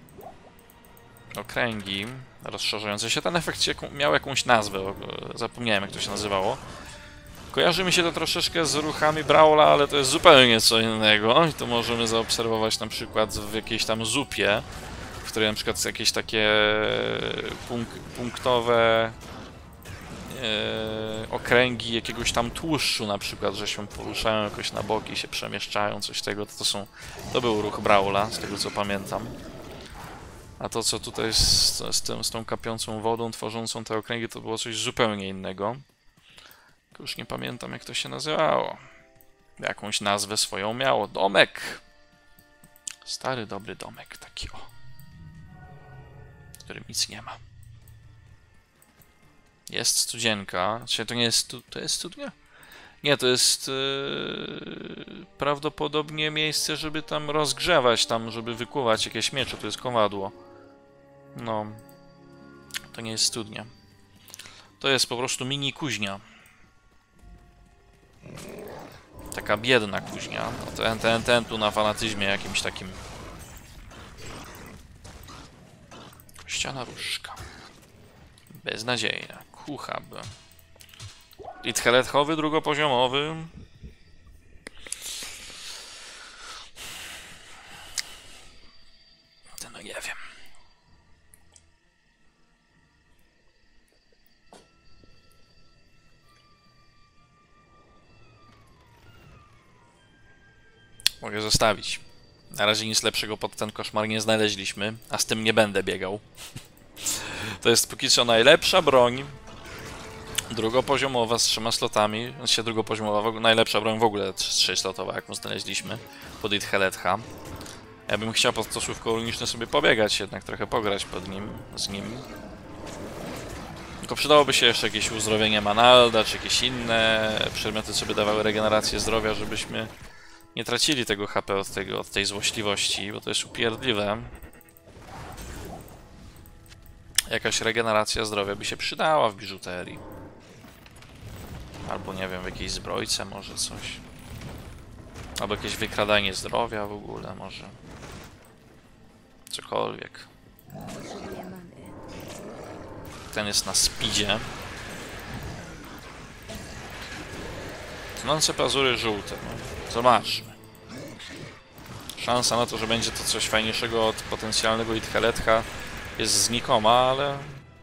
okręgi rozszerzające się. Ten efekt miał jakąś nazwę, zapomniałem jak to się nazywało. Kojarzy mi się to troszeczkę z ruchami Brawla, ale to jest zupełnie co innego. I to możemy zaobserwować na przykład w jakiejś tam zupie, w której na przykład jakieś takie punk punktowe e, okręgi jakiegoś tam tłuszczu na przykład, że się poruszają jakoś na boki, się przemieszczają, coś tego, to, to są, to był ruch Brawla, z tego co pamiętam. A to co tutaj z, z, tym, z tą kapiącą wodą, tworzącą te okręgi, to było coś zupełnie innego. Już nie pamiętam jak to się nazywało. Jakąś nazwę swoją miało. Domek! Stary, dobry domek, taki o. W którym nic nie ma. Jest studzienka. Czy to nie jest stu... to jest studnia? Nie, to jest yy, prawdopodobnie miejsce, żeby tam rozgrzewać, tam, żeby wykuwać jakieś miecze. To jest kowadło. No. To nie jest studnia. To jest po prostu mini kuźnia. Taka biedna kuźnia. No, ten, ten, ten tu na fanatyzmie jakimś takim. Ściana różka. Beznadziejna. Kuchab. Litcheletchowy, drugopoziomowy. No nie wiem. Mogę zostawić. Na razie nic lepszego pod ten koszmar nie znaleźliśmy, a z tym nie będę biegał. To jest póki co najlepsza broń. Drugopoziomowa z trzema slotami. Znaczy drugopoziomowa, najlepsza broń w ogóle trzyslotowa, jaką znaleźliśmy pod Idheletha. Ja bym chciał pod to słówko runiczne sobie pobiegać, jednak trochę pograć pod nim, z nim. Tylko przydałoby się jeszcze jakieś uzdrowienie Manalda, czy jakieś inne przedmioty, co by dawały regenerację zdrowia, żebyśmy nie tracili tego H P od, tego, od tej złośliwości, bo to jest upierdliwe. Jakaś regeneracja zdrowia by się przydała w biżuterii. Albo nie wiem, w jakiejś zbrojce może coś. Albo jakieś wykradanie zdrowia w ogóle może. Cokolwiek. Potrzebuję many. Ten jest na speedzie. Tnące pazury żółte. No, zobaczmy. Szansa na to, że będzie to coś fajniejszego od potencjalnego Idheletha jest znikoma, ale...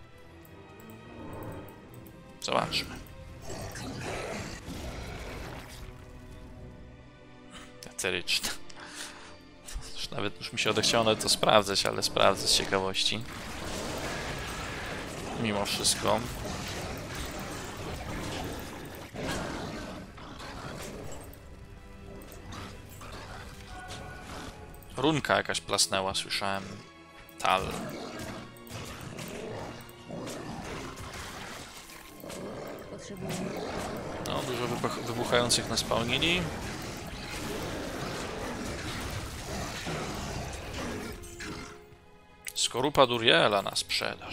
Zobaczmy. Eteryczne. Już nawet już mi się odechciało nawet to sprawdzać, ale sprawdzę z ciekawości. Mimo wszystko. Runka jakaś plasnęła, słyszałem. Tal. Potrzebuję. No, dużo wybuch wybuchających nas spełnili. Skorupa Duriela na sprzedaż.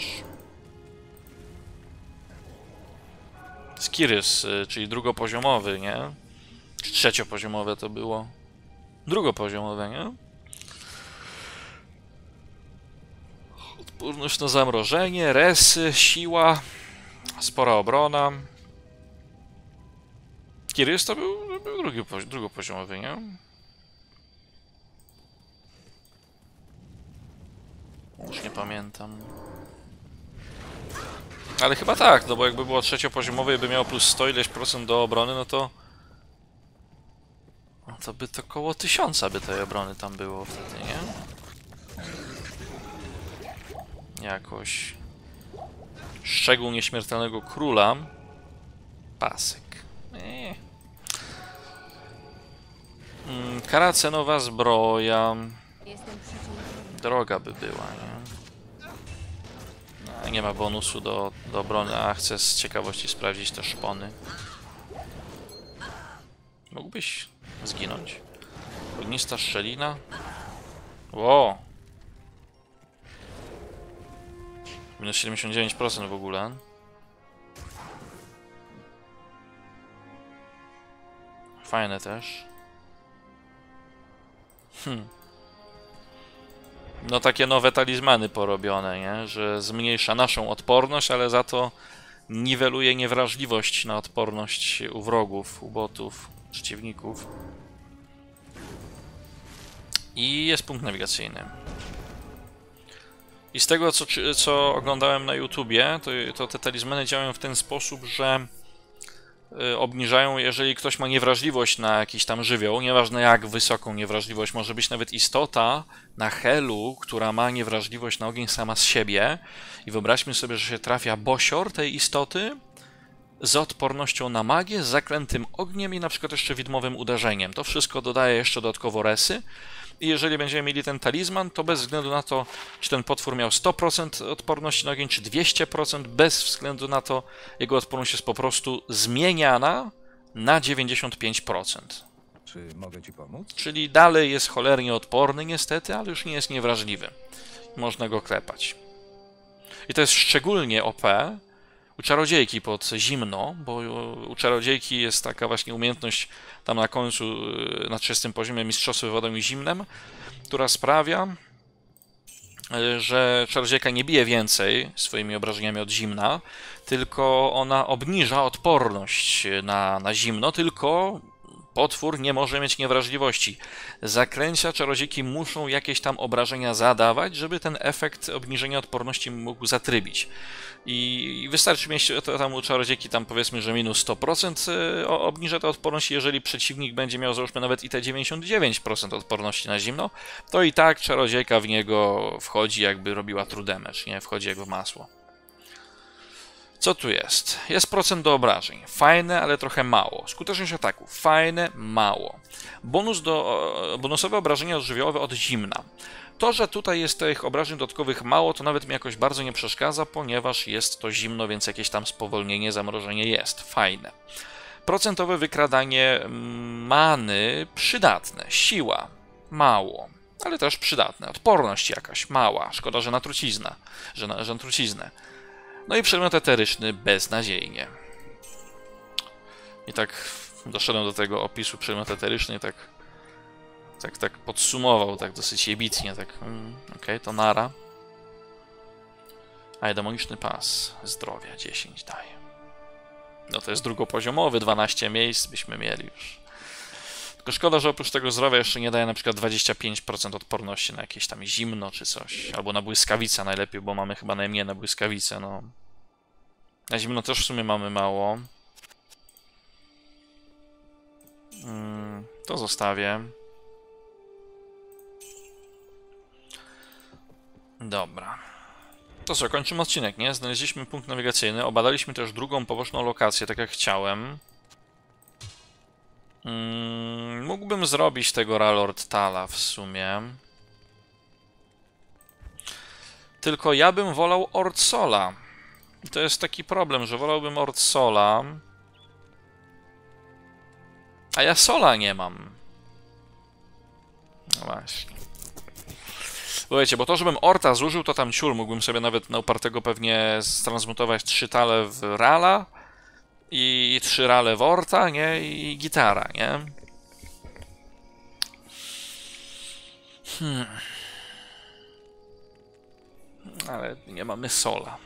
Skirys, czyli drugopoziomowy, nie? Czy trzeciopoziomowe to było? Drugopoziomowe, nie? Północne zamrożenie, resy, siła, spora obrona. Kirys to był, był drugi, drugopoziomowy, nie? Już nie pamiętam. Ale chyba tak, no bo jakby było trzeciopoziomowe i by miało plus sto ileś procent do obrony, no to... No to by to koło tysiąca by tej obrony tam było wtedy, nie? Jakoś... Szczegół nieśmiertelnego króla. Pasek. Eee. Mm, kara cenowa zbroja. Jestem przeciwny. Droga by była, nie? No, nie ma bonusu do, do obrony, a chcę z ciekawości sprawdzić te szpony. Mógłbyś zginąć. Ognista szczelina. Ło! Minus siedemdziesiąt dziewięć procent w ogóle. Fajne też. Hmm. No takie nowe talizmany porobione, nie? Że zmniejsza naszą odporność, ale za to niweluje niewrażliwość na odporność u wrogów, u botów, przeciwników. I jest punkt nawigacyjny. I z tego, co, co oglądałem na YouTubie, to, to te talizmany działają w ten sposób, że y, obniżają, jeżeli ktoś ma niewrażliwość na jakiś tam żywioł, nieważne jak wysoką niewrażliwość, może być nawet istota na Helu, która ma niewrażliwość na ogień sama z siebie. I wyobraźmy sobie, że się trafia bosior tej istoty z odpornością na magię, z zaklętym ogniem i na przykład jeszcze widmowym uderzeniem. To wszystko dodaje jeszcze dodatkowo resy. I jeżeli będziemy mieli ten talizman, to bez względu na to, czy ten potwór miał sto procent odporności na ogień, czy dwieście procent, bez względu na to, jego odporność jest po prostu zmieniana na dziewięćdziesiąt pięć procent. Czy mogę ci pomóc? Czyli dalej jest cholernie odporny niestety, ale już nie jest niewrażliwy. Można go klepać. I to jest szczególnie O P u czarodziejki pod zimno, bo u czarodziejki jest taka właśnie umiejętność tam na końcu, na trzydziestym poziomie mistrzostwo wodą i zimnem, która sprawia, że czarodziejka nie bije więcej swoimi obrażeniami od zimna, tylko ona obniża odporność na, na zimno, tylko potwór nie może mieć niewrażliwości. Zaklęcia czarodziejki muszą jakieś tam obrażenia zadawać, żeby ten efekt obniżenia odporności mógł zatrybić. I wystarczy mieć to tam u czarodziejki tam powiedzmy, że minus sto procent obniża tę odporność. Jeżeli przeciwnik będzie miał załóżmy nawet i te dziewięćdziesiąt dziewięć procent odporności na zimno, to i tak czarodziejka w niego wchodzi, jakby robiła true damage, nie? Wchodzi jak w masło. Co tu jest? Jest procent do obrażeń. Fajne, ale trochę mało. Skuteczność ataku. Fajne, mało. Bonus do, bonusowe obrażenia żywiołowe od zimna. To, że tutaj jest tych obrażeń dodatkowych mało, to nawet mi jakoś bardzo nie przeszkadza, ponieważ jest to zimno, więc jakieś tam spowolnienie, zamrożenie jest. Fajne. Procentowe wykradanie many przydatne. Siła. Mało. Ale też przydatne. Odporność jakaś. Mała. Szkoda, że na truciznę. Że na, że na truciznę. No i przedmiot eteryczny beznadziejnie. I tak doszedłem do tego opisu przedmiot eteryczny, tak, tak, tak podsumował, tak dosyć jebitnie, tak, mm, okej, okay, to nara. A demoniczny pas, zdrowia dziesięć daje. No to jest drugopoziomowy, dwanaście miejsc byśmy mieli już. Tylko szkoda, że oprócz tego zdrowia jeszcze nie daje na przykład dwadzieścia pięć procent odporności na jakieś tam zimno czy coś. Albo na błyskawicę najlepiej, bo mamy chyba najmniej na błyskawicę, no. Na zimno też w sumie mamy mało. Hmm, to zostawię. Dobra. To co, kończymy odcinek, nie? Znaleźliśmy punkt nawigacyjny, obadaliśmy też drugą poboczną lokację, tak jak chciałem. Hmm, mógłbym zrobić tego Ralord Tala w sumie. Tylko ja bym wolał Ordsola. I to jest taki problem, że wolałbym Ordsola. A ja Sola nie mam. No właśnie. Bo wiecie, bo to, żebym Orta zużył, to tam ciul. Mógłbym sobie nawet na upartego pewnie transmutować trzy tale w Rala. I trzy rale w Orta, nie? I gitara, nie? Hmm. Ale nie mamy sola.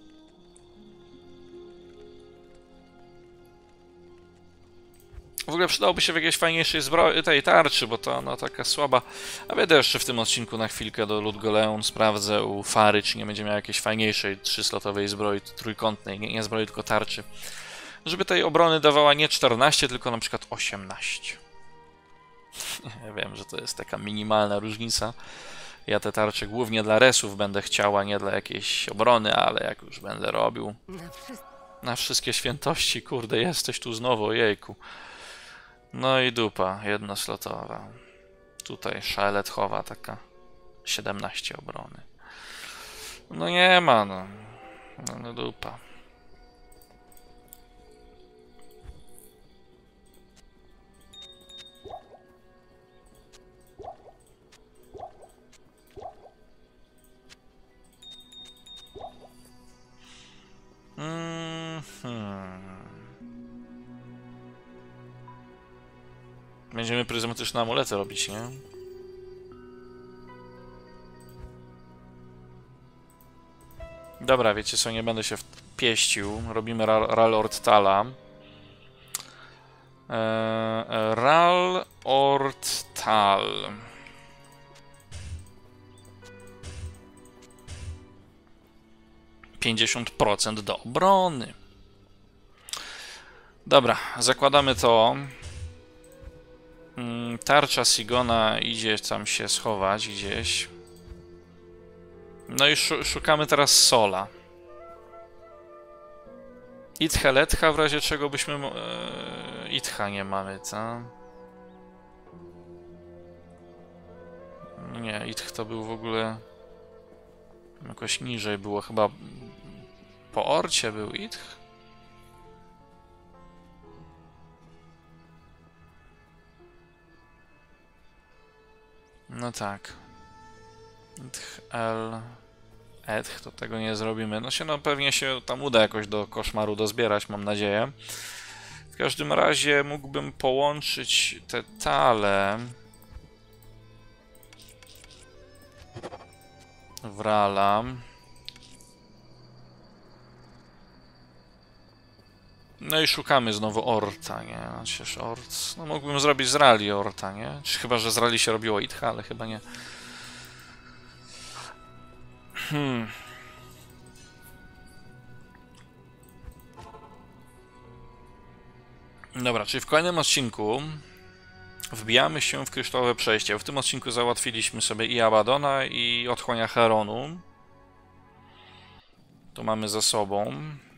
W ogóle przydałoby się w jakiejś fajniejszej zbroi, tej tarczy, bo to ona taka słaba. A będę jeszcze w tym odcinku na chwilkę do Ludgoleum sprawdzę u Fary, czy nie będzie miał jakiejś fajniejszej trzyslotowej zbroi trójkątnej, nie, nie zbroi, tylko tarczy. Żeby tej obrony dawała nie czternaście, tylko na przykład osiemnaście. Ja wiem, że to jest taka minimalna różnica. Ja te tarcze głównie dla resów będę chciała, nie dla jakiejś obrony, ale jak już będę robił na wszystkie świętości, kurde, jesteś tu znowu, jejku. No i dupa, jednoslotowa. Tutaj szaletchowa taka, siedemnaście obrony. No nie ma, no. No, no dupa. Mm-hmm. Będziemy pryzmatyczne amulety robić, nie? Dobra, wiecie co, nie będę się pieścił. Robimy Ralord Tala. Eee, Ralord Tal. pięćdziesiąt procent do obrony. Dobra, zakładamy to. Tarcza Sigona idzie tam się schować gdzieś. No i szukamy teraz sola. Itcha Letcha, w razie czego byśmy... E, Itcha nie mamy, co? Nie, Itch to był w ogóle... Jakoś niżej było, chyba... Po Orcie był Itch? No tak. Itch, L... Edch, to tego nie zrobimy. No się, no pewnie się tam uda jakoś do koszmaru dozbierać, mam nadzieję. W każdym razie mógłbym połączyć te tale w Rala. No i szukamy znowu Orta, nie? Przecież Ort... No mógłbym zrobić z Rali Orta, nie? Czy chyba, że z Rali się robiło Itcha, ale chyba nie. Hmm. Dobra, czyli w kolejnym odcinku wbijamy się w kryształowe przejście. W tym odcinku załatwiliśmy sobie i Abadona, i otchłania Heronu. To mamy za sobą.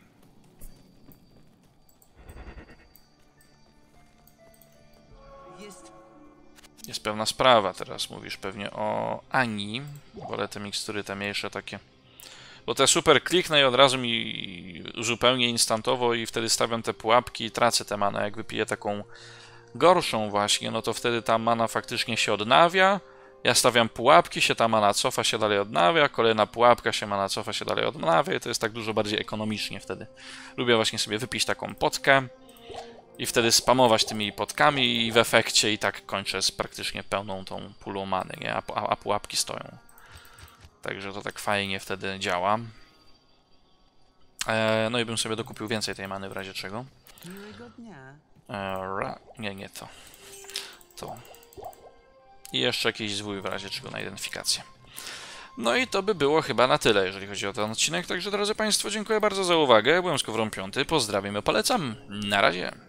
Jest pewna sprawa, teraz mówisz pewnie o Ani. Wolę te mikstury, te mniejsze takie. Bo te super kliknę i od razu mi zupełnie instantowo i wtedy stawiam te pułapki i tracę tę manę. Jak wypiję taką gorszą właśnie, no to wtedy ta mana faktycznie się odnawia. Ja stawiam pułapki, się ta mana cofa, się dalej odnawia. Kolejna pułapka się mana cofa, się dalej odnawia. I to jest tak dużo bardziej ekonomicznie wtedy. Lubię właśnie sobie wypić taką potkę i wtedy spamować tymi potkami i w efekcie i tak kończę z praktycznie pełną tą pulą many, nie? A, a, a pułapki stoją. Także to tak fajnie wtedy działa. E, no i bym sobie dokupił więcej tej many w razie czego. Miłego dnia. E, ra, nie, nie to. To. I jeszcze jakiś zwój w razie czego na identyfikację. No i to by było chyba na tyle, jeżeli chodzi o ten odcinek. Także drodzy Państwo, dziękuję bardzo za uwagę. Byłem Skowron piąty. Pozdrawiam i polecam. Na razie.